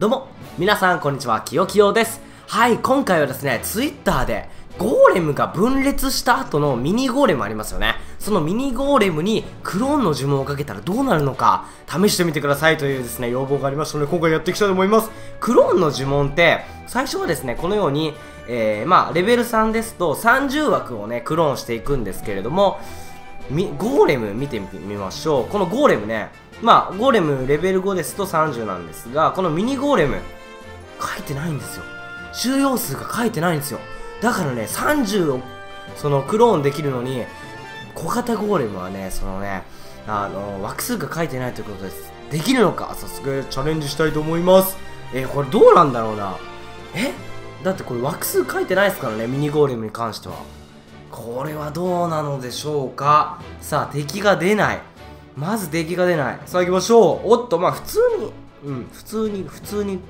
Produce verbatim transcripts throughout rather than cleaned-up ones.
どうも、皆さんこんにちは、きよきよです。はい、今回はですね、ツイッターでゴーレムが分裂した後のミニゴーレムありますよね。そのミニゴーレムにクローンの呪文をかけたらどうなるのか試してみてくださいというですね、要望がありましたので、今回やっていきたいと思います。クローンの呪文って最初はですね、このように、えー、まあレベルさんですとさんじゅう枠をねクローンしていくんですけれども、みゴーレム見てみましょう。このゴーレムね、まあゴーレムレベルごですとさんじゅうなんですが、このミニゴーレム書いてないんですよ。収容数が書いてないんですよ。だからね、さんじゅうをそのクローンできるのに、小型ゴーレムはね、そのね、あの枠数が書いてないということです。できるのか、早速チャレンジしたいと思います。えー、これどうなんだろうな。えだってこれ枠数書いてないですからね、ミニゴーレムに関しては。これはどうなのでしょうか。さあ、敵が出ない。まず敵が出ない。さあ行きましょう。おっと、まあ普通に、うん、普通に、普通に。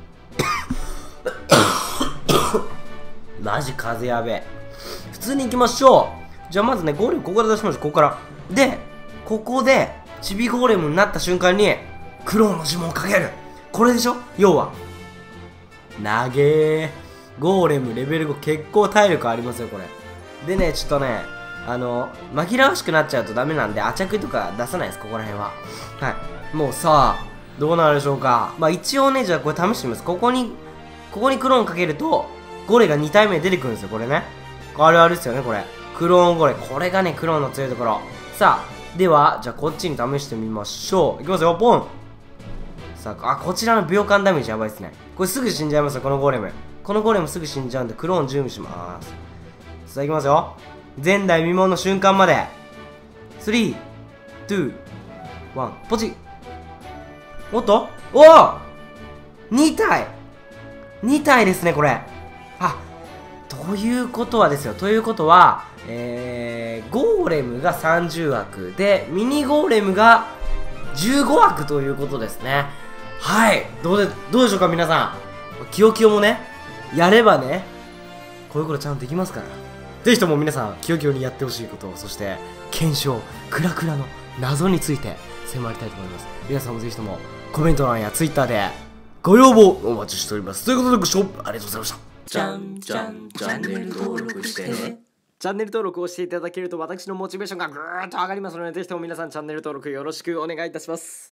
マジ風やべえ。普通に行きましょう。じゃあまずね、ゴーレムここから出しましょう。ここから。で、ここで、チビゴーレムになった瞬間に、クローンの呪文をかける。これでしょ要は。なげー。ゴーレムレベルご結構体力ありますよ、これ。でね、ちょっとね、あの、紛らわしくなっちゃうとダメなんで、アチャクとか出さないです、ここら辺は。はい。もうさあ、どうなるでしょうか。まあ一応ね、じゃあこれ試してみます。ここに、ここにクローンかけると、ゴレがに体目出てくるんですよ、これね。あるあるですよね、これ。クローンゴレ。これがね、クローンの強いところ。さあ、では、じゃあこっちに試してみましょう。いきますよ、ポン。さあ、あ、こちらの秒間ダメージやばいですね。これすぐ死んじゃいますよ、このゴーレム。このゴーレムすぐ死んじゃうんで、クローン準備します。さあ、いきますよ。前代未聞の瞬間まで。スリー、ツー、ワン、ポチ。おっとおお !に 体 !に 体ですね、これ。あ、ということはですよ。ということは、えー、ゴーレムがさんじゅう枠で、ミニゴーレムがじゅうご枠ということですね。はい。どうで、どうでしょうか、皆さん。キヨキヨもね、やればね、こういうことちゃんとできますから。ぜひとも皆さん、キヨキヨにやってほしいことを、そして、検証、クラクラの謎について迫りたいと思います。皆さんもぜひとも、コメント欄やツイッターで、ご要望お待ちしております。ということでご視聴ありがとうございました。 じゃんじゃんチャンネル登録してね。 チャンネル登録をしていただけると私のモチベーションがぐーっと上がりますので、ぜひとも皆さんチャンネル登録よろしくお願いいたします。